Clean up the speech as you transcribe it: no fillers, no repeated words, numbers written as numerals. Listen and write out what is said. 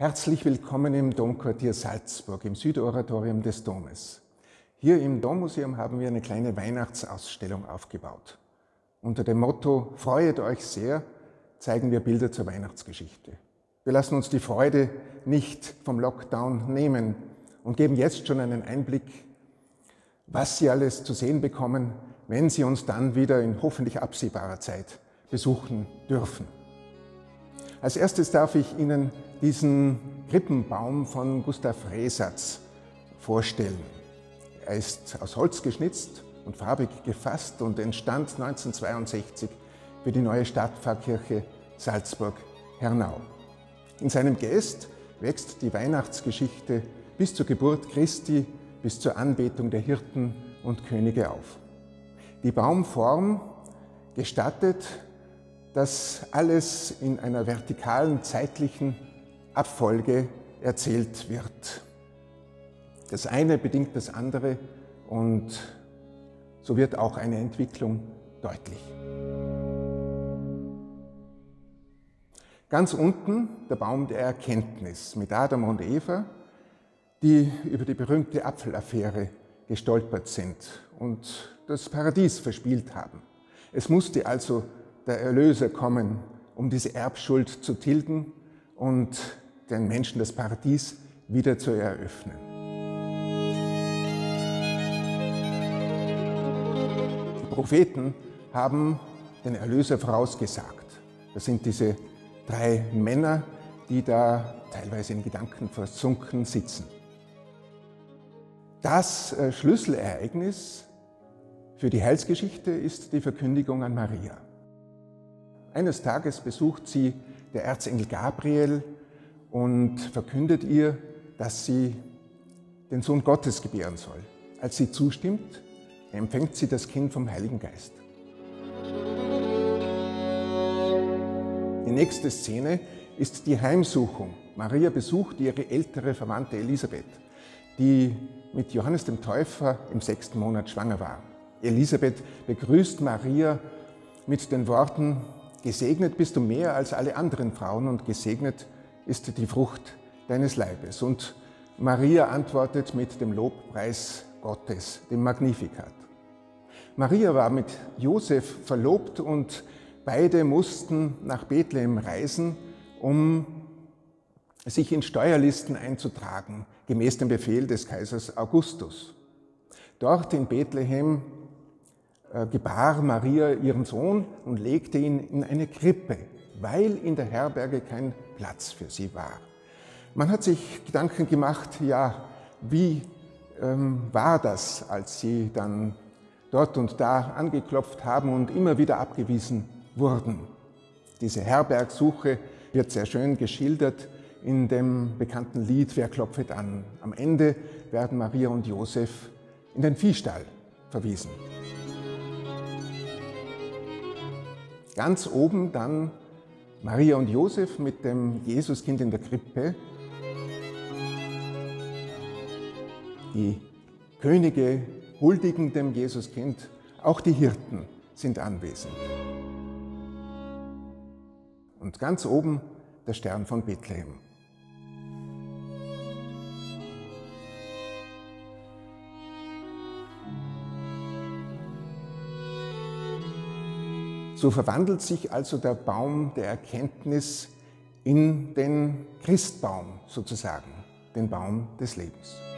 Herzlich willkommen im Domquartier Salzburg, im Südoratorium des Domes. Hier im Dommuseum haben wir eine kleine Weihnachtsausstellung aufgebaut. Unter dem Motto „Freuet euch sehr“ zeigen wir Bilder zur Weihnachtsgeschichte. Wir lassen uns die Freude nicht vom Lockdown nehmen und geben jetzt schon einen Einblick, was Sie alles zu sehen bekommen, wenn Sie uns dann wieder in hoffentlich absehbarer Zeit besuchen dürfen. Als erstes darf ich Ihnen diesen Krippenbaum von Gustav Resatz vorstellen. Er ist aus Holz geschnitzt und farbig gefasst und entstand 1962 für die neue Stadtpfarrkirche Salzburg-Hernau. In seinem Geäst wächst die Weihnachtsgeschichte bis zur Geburt Christi, bis zur Anbetung der Hirten und Könige auf. Die Baumform gestattet, dass alles in einer vertikalen zeitlichen Abfolge erzählt wird. Das eine bedingt das andere und so wird auch eine Entwicklung deutlich. Ganz unten der Baum der Erkenntnis mit Adam und Eva, die über die berühmte Apfelaffäre gestolpert sind und das Paradies verspielt haben. Es musste also der Erlöser kommen, um diese Erbschuld zu tilgen und den Menschen das Paradies wieder zu eröffnen. Die Propheten haben den Erlöser vorausgesagt. Das sind diese drei Männer, die da teilweise in Gedanken versunken sitzen. Das Schlüsselereignis für die Heilsgeschichte ist die Verkündigung an Maria. Eines Tages besucht sie der Erzengel Gabriel und verkündet ihr, dass sie den Sohn Gottes gebären soll. Als sie zustimmt, empfängt sie das Kind vom Heiligen Geist. Die nächste Szene ist die Heimsuchung. Maria besucht ihre ältere Verwandte Elisabeth, die mit Johannes dem Täufer im 6. Monat schwanger war. Elisabeth begrüßt Maria mit den Worten: „Gesegnet bist du mehr als alle anderen Frauen und gesegnet ist die Frucht deines Leibes." Und Maria antwortet mit dem Lobpreis Gottes, dem Magnificat. Maria war mit Josef verlobt und beide mussten nach Bethlehem reisen, um sich in Steuerlisten einzutragen, gemäß dem Befehl des Kaisers Augustus. Dort in Bethlehem gebar Maria ihren Sohn und legte ihn in eine Krippe, weil in der Herberge kein Platz für sie war. Man hat sich Gedanken gemacht, ja, wie war das, als sie dann dort und da angeklopft haben und immer wieder abgewiesen wurden. Diese Herbergsuche wird sehr schön geschildert in dem bekannten Lied „Wer klopfet an?". Am Ende werden Maria und Josef in den Viehstall verwiesen. Ganz oben dann Maria und Josef mit dem Jesuskind in der Krippe. Die Könige huldigen dem Jesuskind, auch die Hirten sind anwesend. Und ganz oben der Stern von Bethlehem. So verwandelt sich also der Baum der Erkenntnis in den Christbaum sozusagen, den Baum des Lebens.